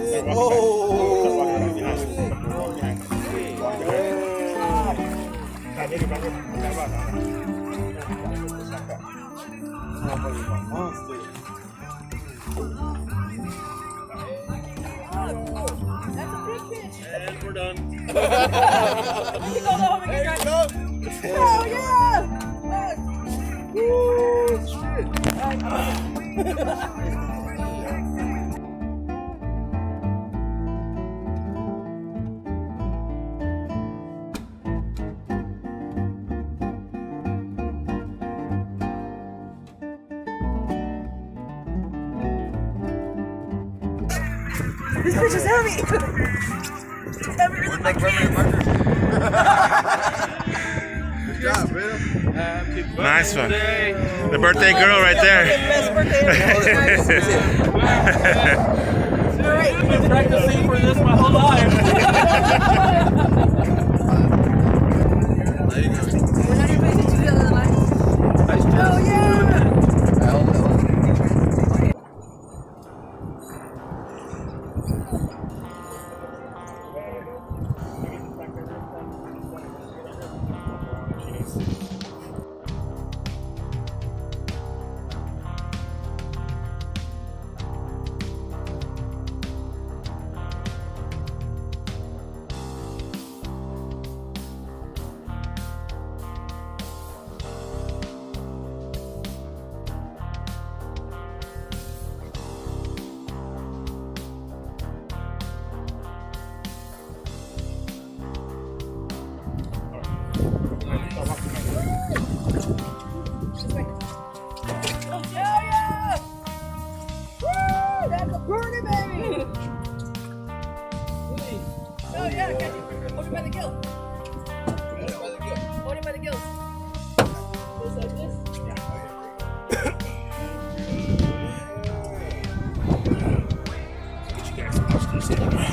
And we're done. Oh yeah! Woo! Shit! This fish is heavy! It's heavier than my can! Good job, man. Nice one. The birthday girl right there. Best birthday ever. I've been practicing for this my whole life. There you go. We're not even putting together the lights. Oh yeah! Oh yeah, catch it. Hold him by the gill. Hold him by the gills. Just like this? Get you guys watch this.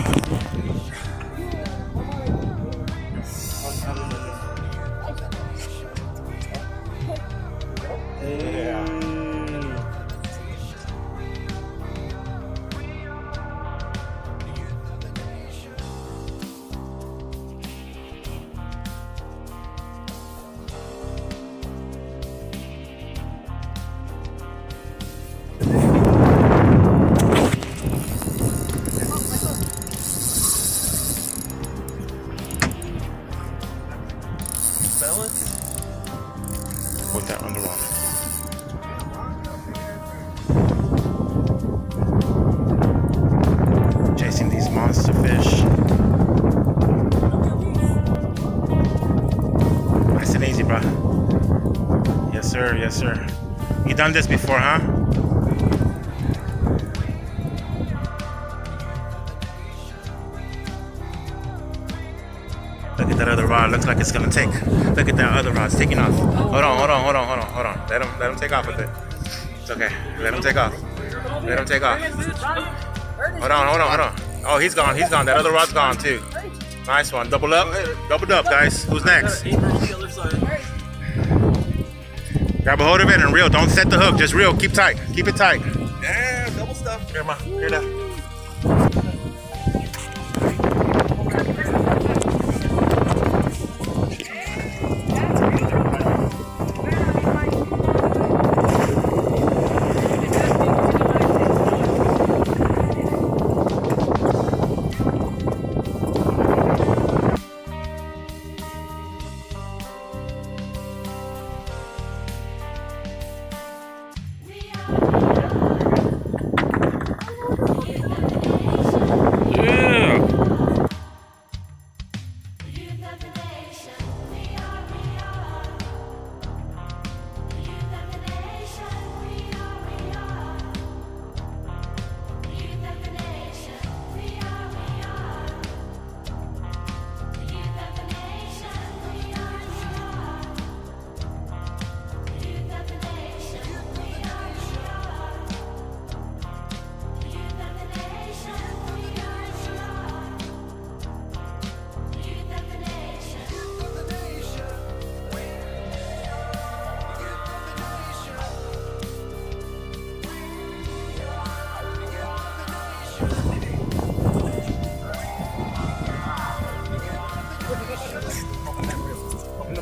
Yeah. Put that on the rock. Chasing these monster fish. Nice and easy, bro. Yes, sir. Yes, sir. You done this before, huh? Look at that other rod. Looks like it's gonna take. Look at that other rod. It's taking off. Hold on. Let him take off with it. It's okay. Let him take off. Let him take off. Hold on. Oh, he's gone. That other rod's gone too. Nice one. Double up, guys. Who's next? Grab a hold of it and reel. Don't set the hook. Just reel. Keep tight. Keep it tight. Yeah, double stuff. Here, ma. Here, that.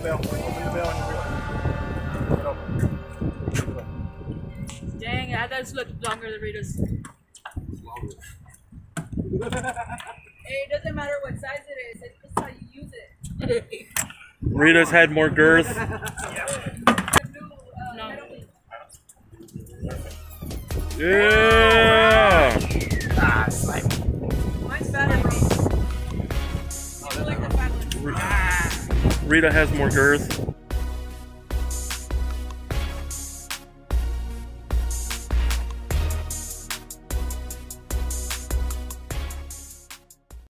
bell. Open the bell and your wheel. Dang, that does look longer than Rita's. Hey, it doesn't matter what size it is, it's just how you use it. Rita's had more girth. Yeah! Ah, slime. Mine's better. I like the fat one. Rita has more girth.